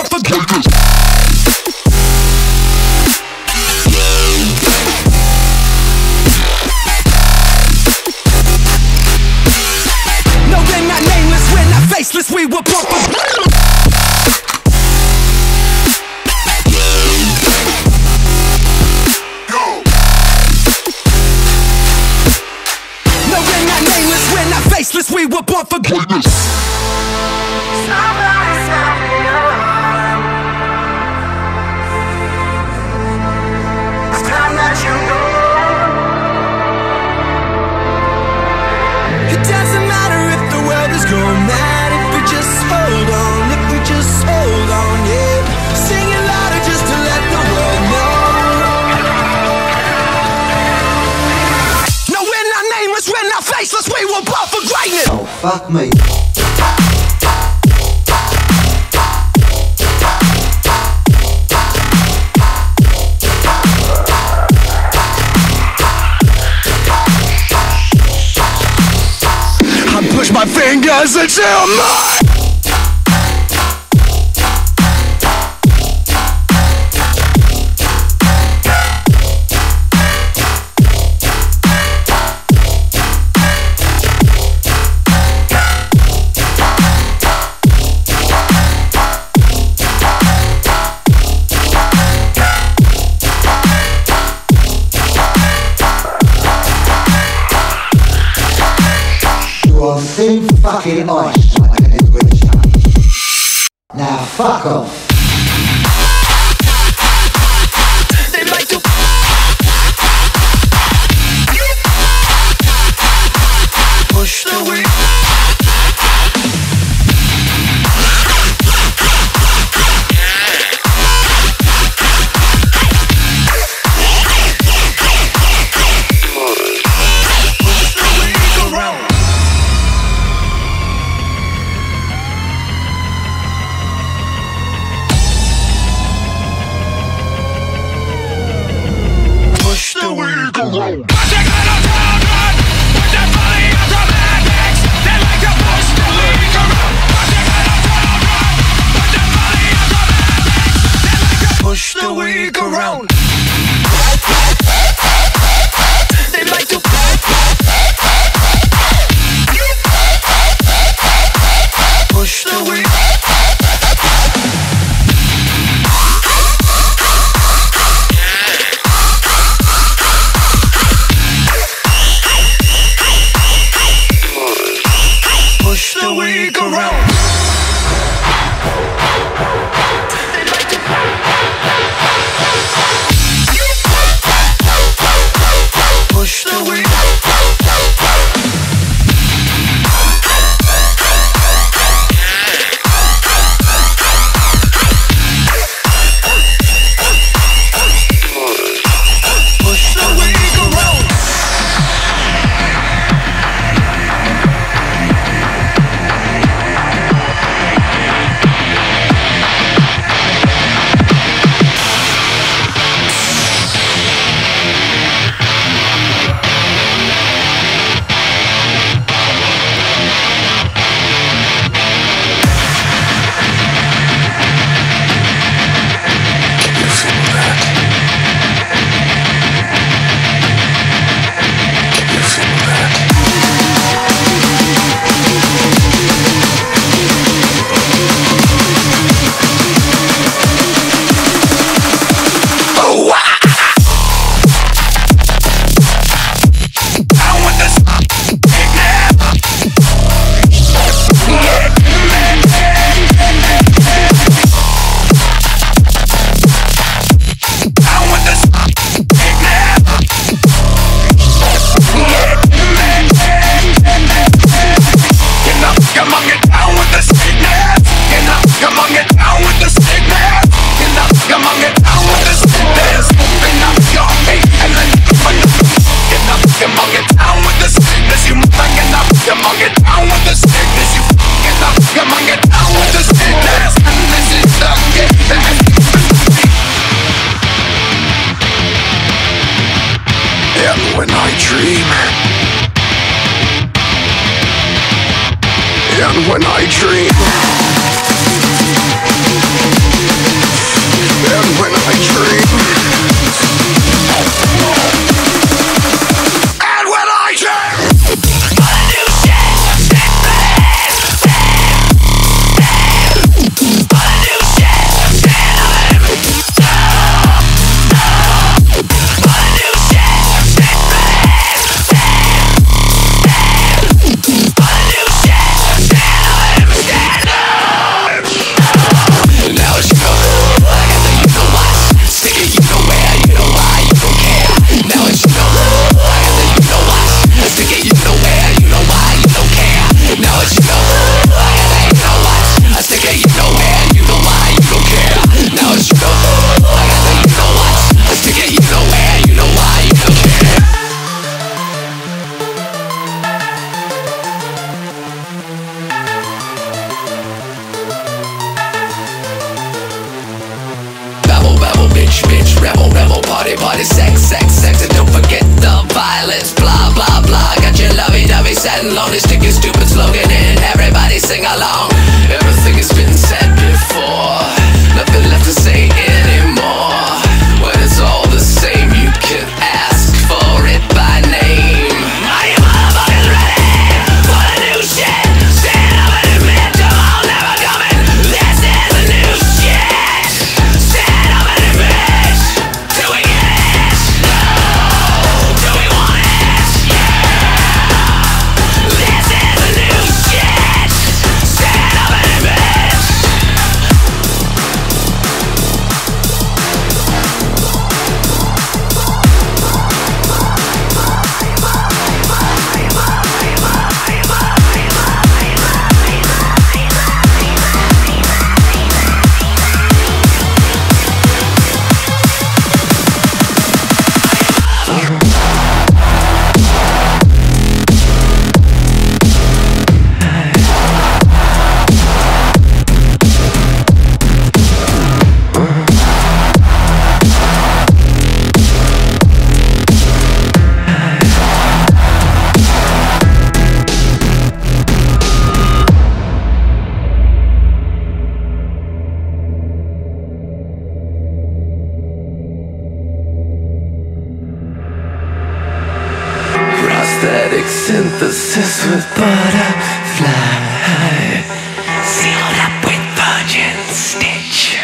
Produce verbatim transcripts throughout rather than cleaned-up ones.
born for greatness. No, we're not nameless, we're not faceless, we were born for faceless, we were born for greatness. Somebody set me up. It's time that you know. It doesn't matter if the world is going mad, if we just hold on, if we just hold on, yeah. Sing it louder just to let the world know. No, we're not nameless, we're not faceless, we were born for greatness. Oh, fuck me. I push my fingers until my Thin fucking ice like an English. Now fuck off. they like to push the way. Push the weak around. They like to push the weak. Push the weak around. Push the weak. Push the weak around. And when I dream rebel, rebel, party, party, sex, sex, sex. And don't forget the violence, blah, blah, blah. Got your lovey-dovey set and lonely, stick your stupid slogan in. Everybody sing along. Everything has been said before, nothing left to say anymore. When it's all the same, you can ask for it by name. Are you motherfuckers ready for the new shit? Stand up and admit you're all never coming. This is the new shit. Stand up and admit. Do we get it? Do we want it? Yeah. This is the new shit. Stand up and admit. Prosthetic synthesis with butterfly, sealed up with virgin stitch.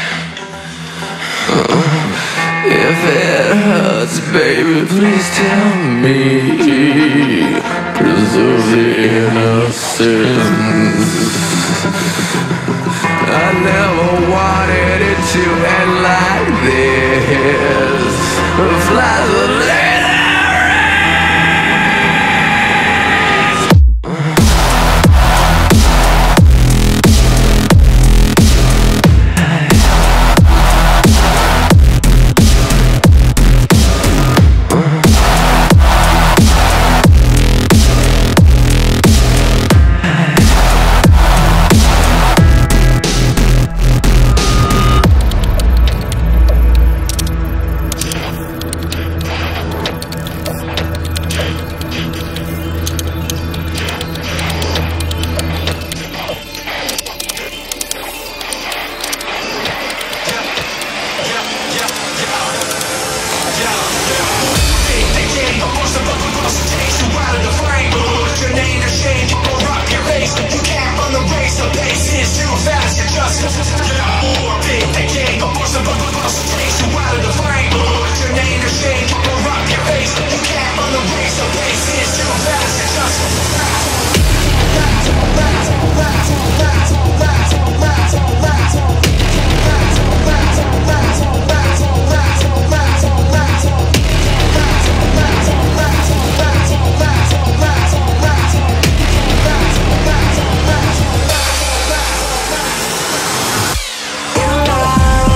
If it hurts, baby, please tell me. Preserve the innocence. I never wanted it to end like this. Fly the land. In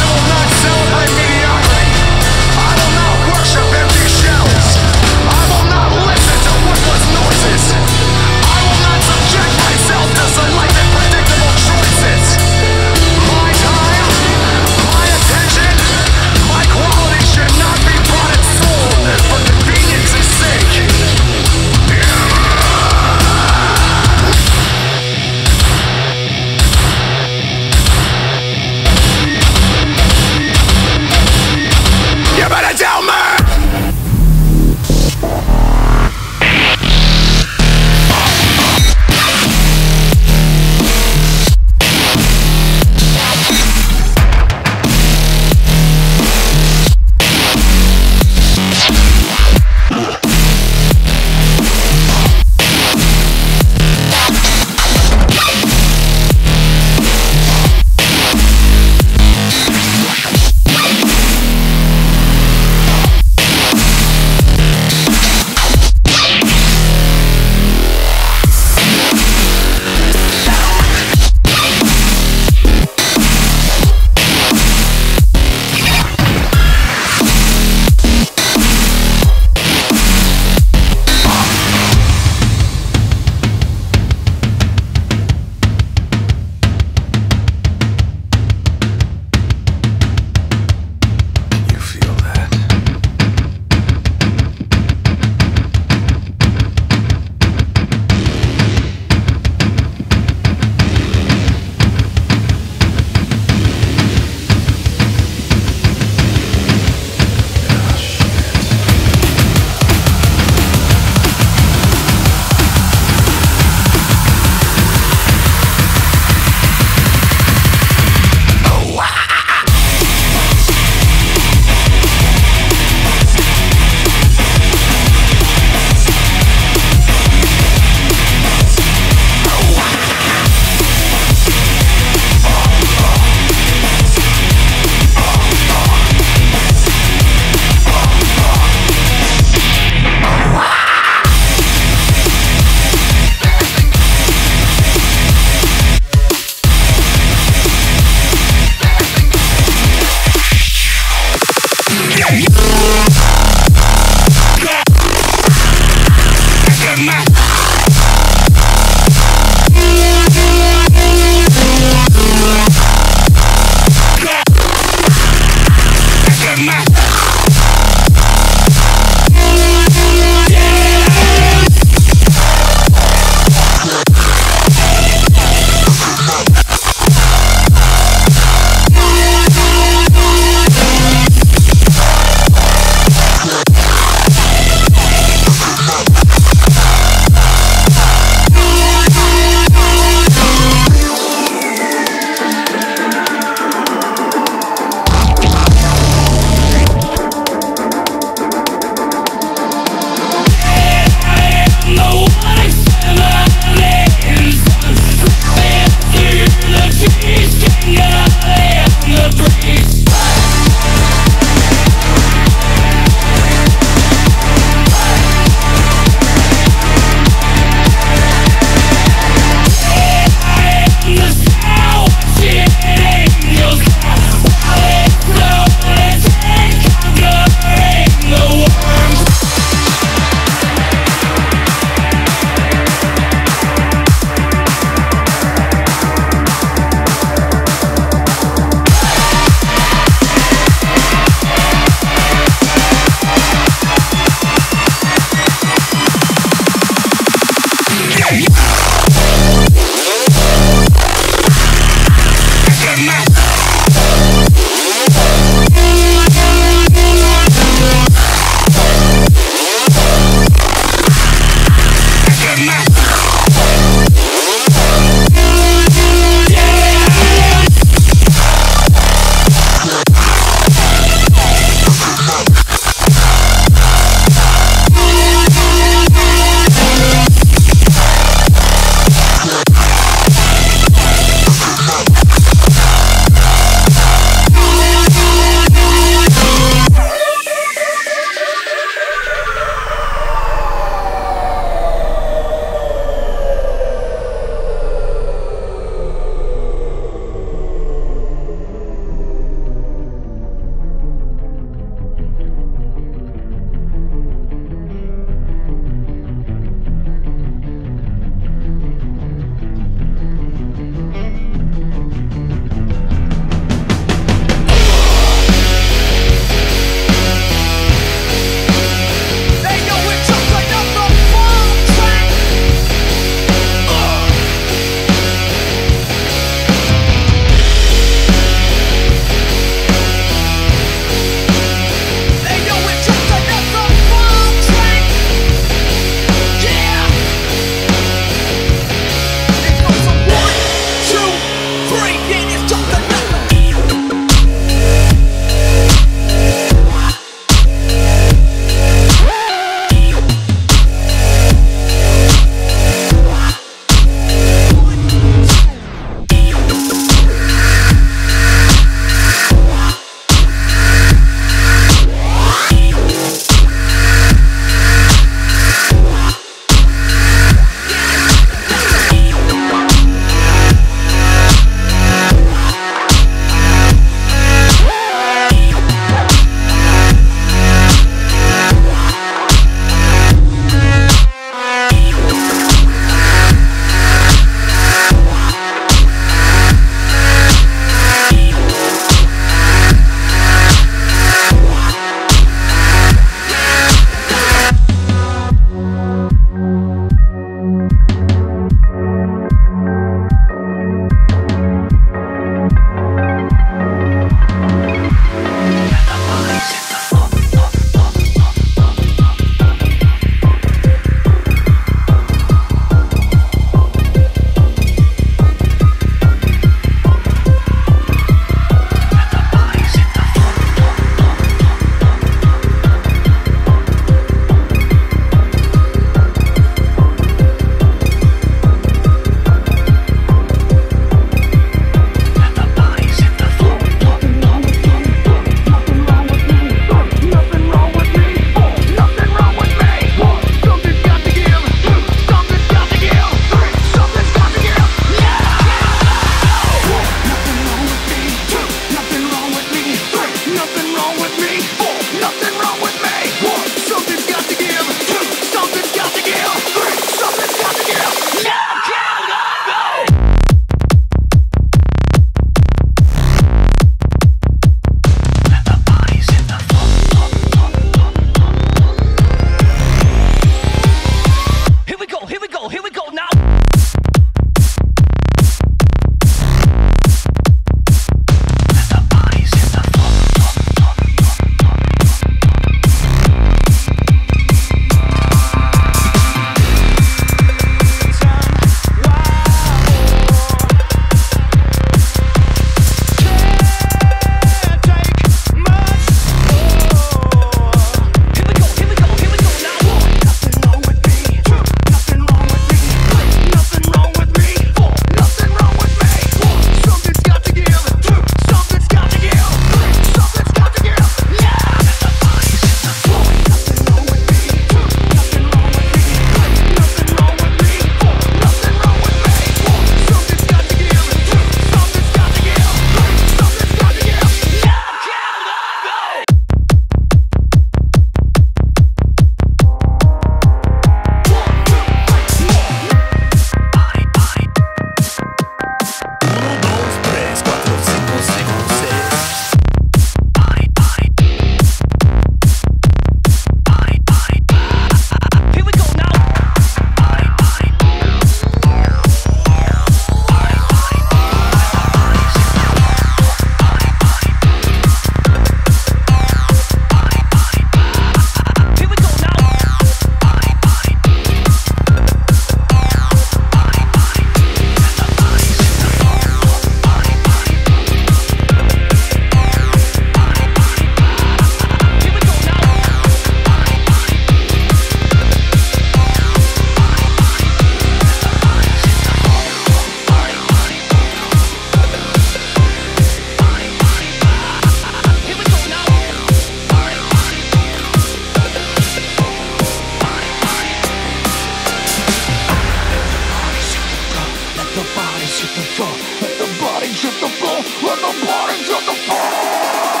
hit the floor, let the body hit the floor, let the body hit the floor.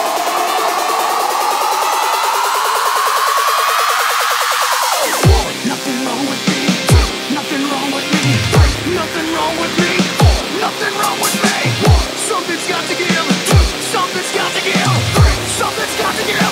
Nothing wrong with me, nothing wrong with me, nothing wrong with me, nothing wrong with me. Something's got to give, something's got to give, something's got to give.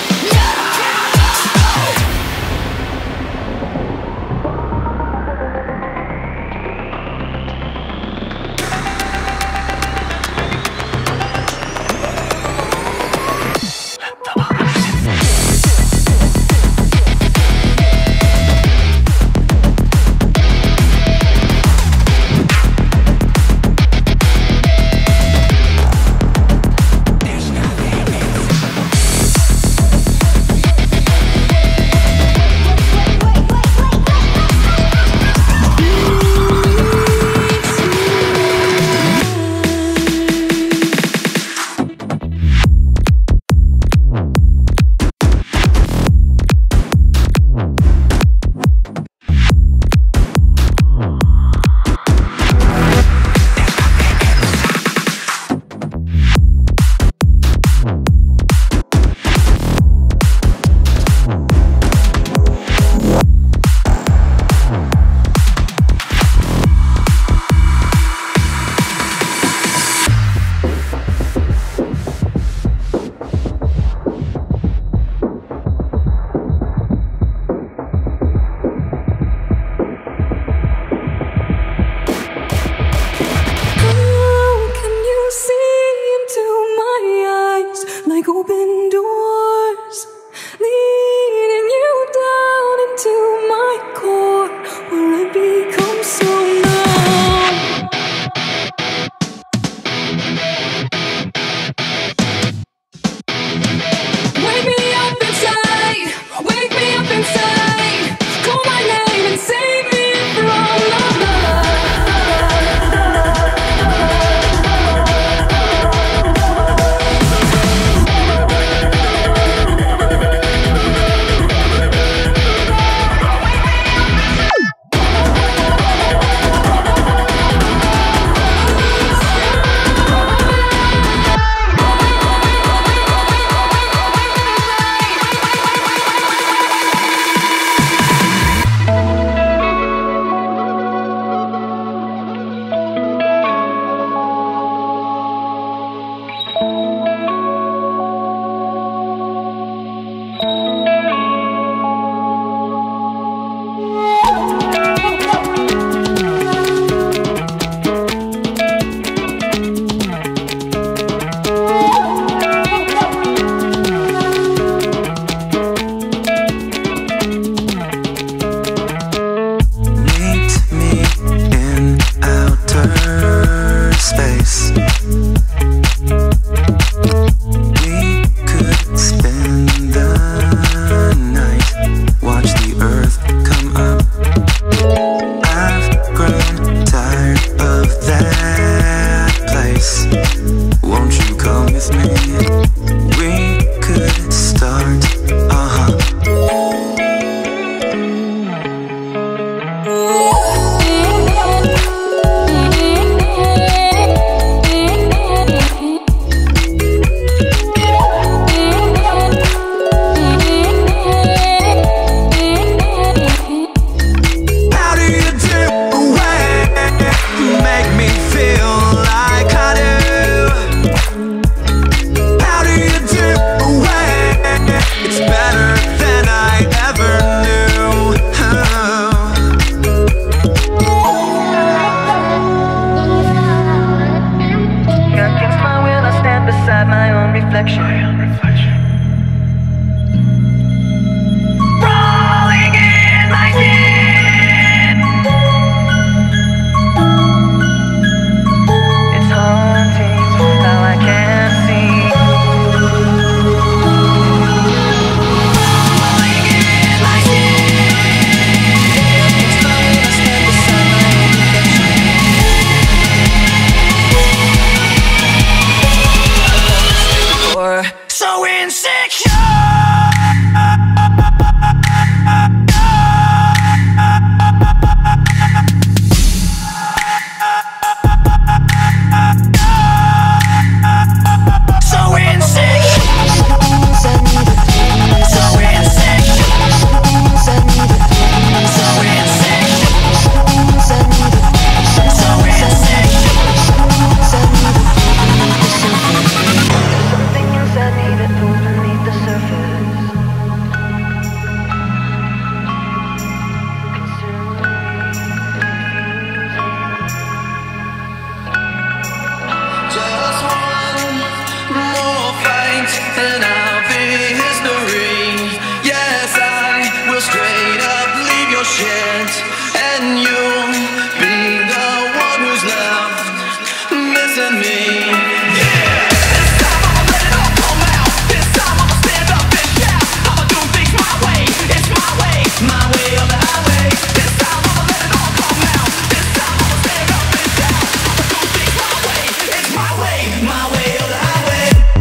went, and you'll be the one who's left missing me. Yeah. This time I'ma let it all come out. This time I'ma stand up and shout. I'ma do things my way. It's my way, my way or the highway. This time I'ma let it all come out. This time I'ma stand up and shout. I'ma do things my way. It's my way, my way or the highway.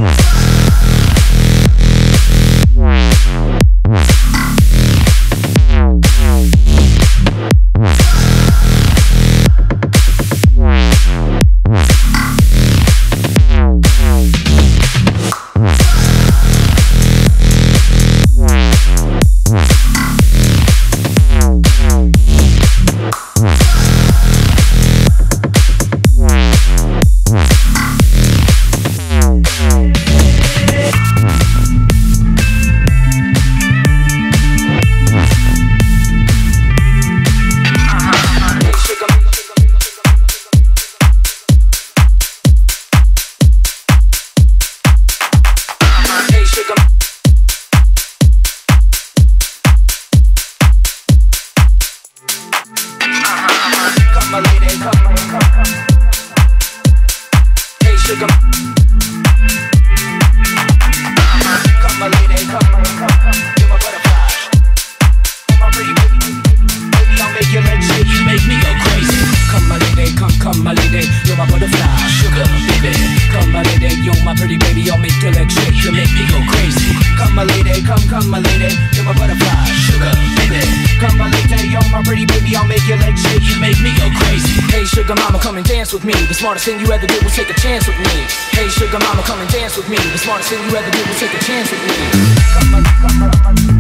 Smartest thing you ever did was take a chance with me. Hey sugar mama, come and dance with me. The smartest thing you ever did was take a chance with me. Come on, come on, come on.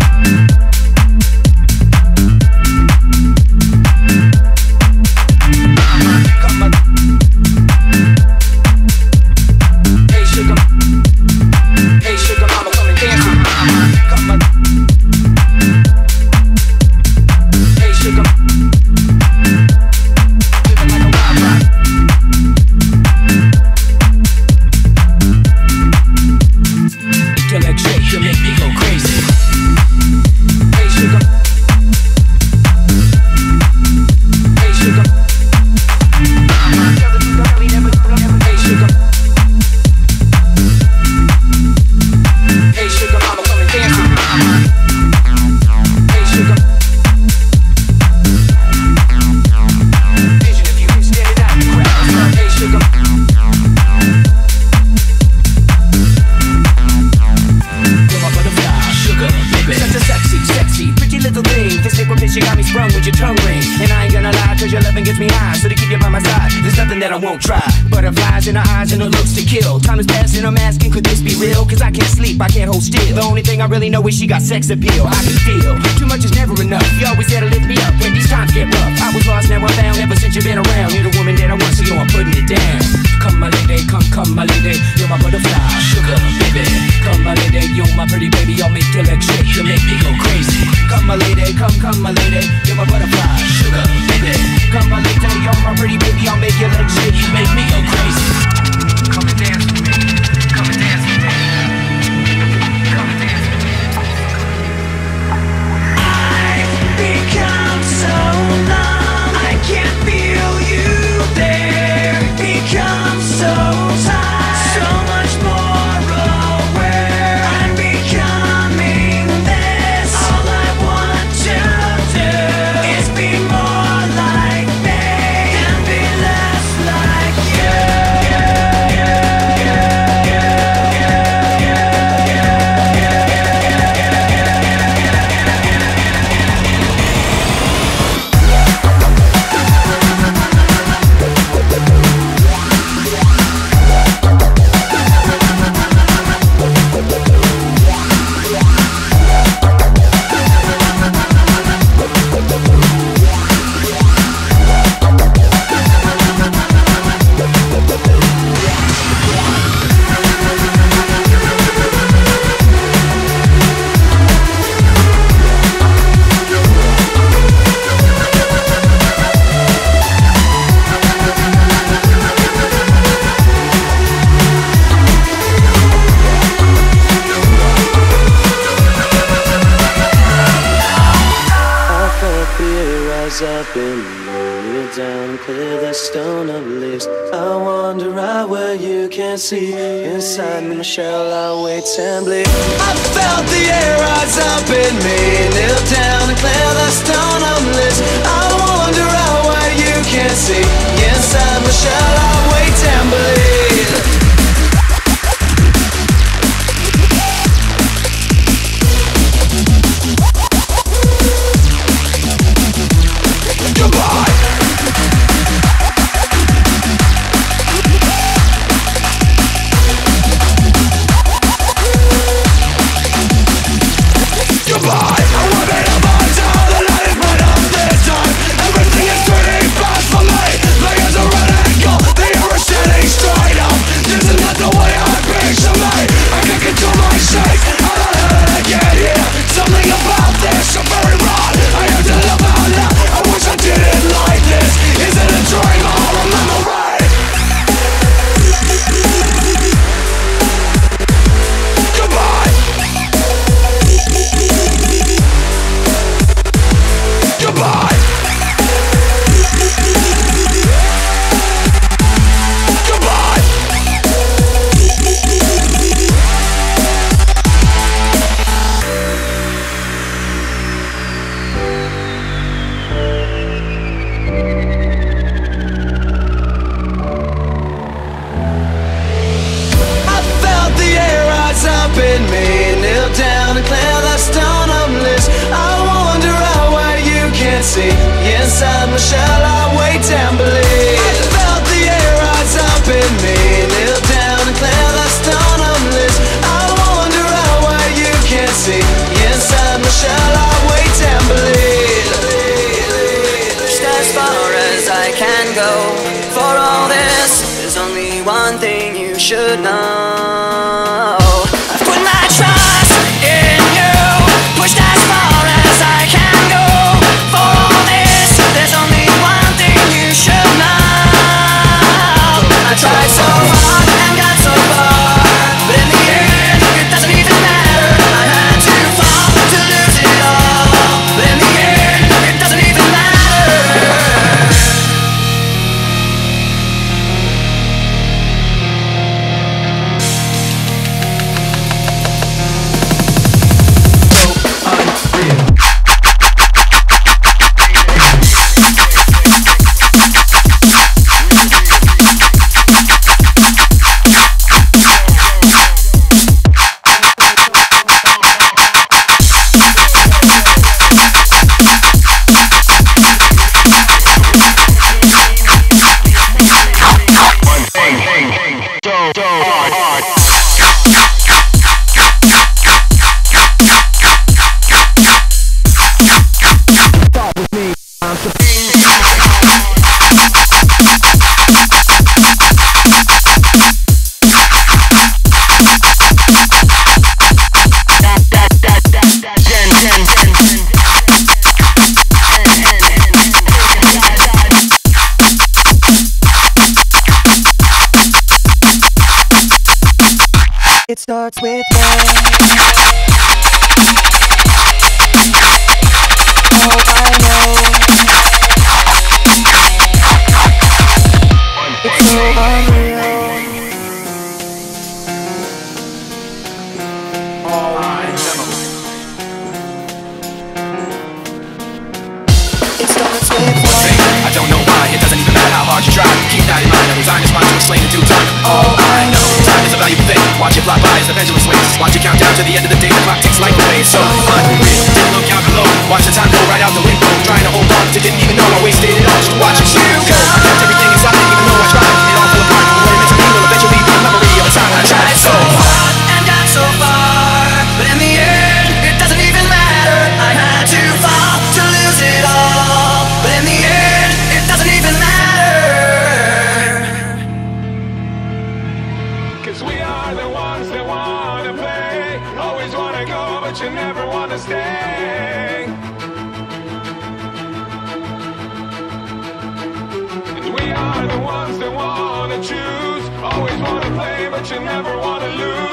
I won't try. Butterflies in her eyes and her looks to kill. Time is passing, I'm asking, could this be real? Cause I can't sleep, I can't hold still. The only thing I really know is she got sex appeal. I can feel, too much is never enough. You always there to lift me up when these times get rough. I was lost, now I'm found, ever since you've been around. You're the woman that I want, so yo, I'm putting it down. Come my lady, come, come my lady. You're my butterfly, sugar, baby. Come my lady, you're my pretty baby. I'll make your legs shake, you make me go crazy. Come my lady, come, come my lady. You're my butterfly, sugar, baby. Come my lady, you're my pretty baby. I'll make your legs shake, you make me go crazy. Come and dance with me. Come and dance with me. Come and dance with me. I've become so rise up and kneel down and clear the stone of leaves. I wander out where you can't see. Inside my shell I wait and bleed. I felt the air rise up in me. Kneel down and clear the stone of leaves. I wander out where you can't see. Inside my shell I wait and bleed. Inside my shell I wait and believe. I felt the air rise up in me. Kneel down and clear the stone of bliss. I wander out where you can't see. Inside my shell I wait and believe. Just as far as I can go. For all this, there's only one thing you should know. I've put my trust in you. Pushed as far as I can go. For all this, there's only one thing you should know. I tried so hard and got so far, but in the end, it doesn't even matter. I had to fall to lose it all, but in the end, it doesn't even matter. It starts with love. Oh, I know. It's so unreal. Oh, I know. It starts with love. I don't know why, it doesn't even matter how hard you try. Keep that in mind, I resign this mind to explain in due time. All I know, time is a valuable thing. Watch it fly by as the pendulum swings. Watch it count down to the end of the day. The clock ticks like a wave. So unreal, didn't look out below. Watch the time go right out the window. Trying to hold on to didn't even know I wasted it all just to watch it you go. I kept everything inside, even though I tried. It all fell apart. What it meant to me will eventually be a memory of a time I tried so hard and got so far, but in the end, it doesn't even matter. I had to fall to lose it all, but in the end, it doesn't even matter. Cause we are the ones that wanna play. Always wanna go, but you never wanna stay. We are the ones that wanna choose. Always wanna play, but you never wanna lose.